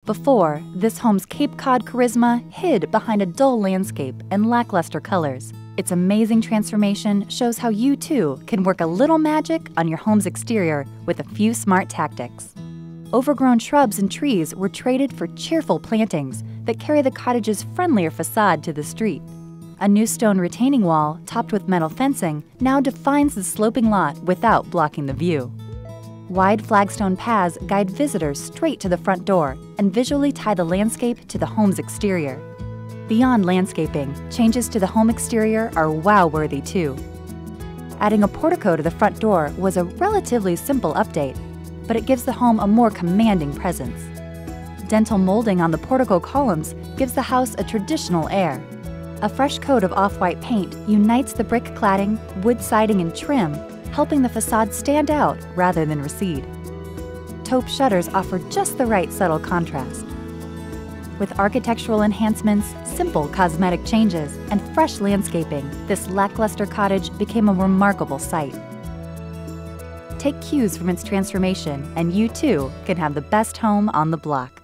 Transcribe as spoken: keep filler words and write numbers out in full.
Before, this home's Cape Cod charisma hid behind a dull landscape and lackluster colors. Its amazing transformation shows how you too can work a little magic on your home's exterior with a few smart tactics. Overgrown shrubs and trees were traded for cheerful plantings that carry the cottage's friendlier facade to the street. A new stone retaining wall, topped with metal fencing, now defines the sloping lot without blocking the view. Wide flagstone paths guide visitors straight to the front door and visually tie the landscape to the home's exterior. Beyond landscaping, changes to the home exterior are wow-worthy too. Adding a portico to the front door was a relatively simple update, but it gives the home a more commanding presence. Dental molding on the portico columns gives the house a traditional air. A fresh coat of off-white paint unites the brick cladding, wood siding, and trim, helping the facade stand out rather than recede. Taupe shutters offer just the right subtle contrast. With architectural enhancements, simple cosmetic changes, and fresh landscaping, this lackluster cottage became a remarkable sight. Take cues from its transformation, and you too can have the best home on the block.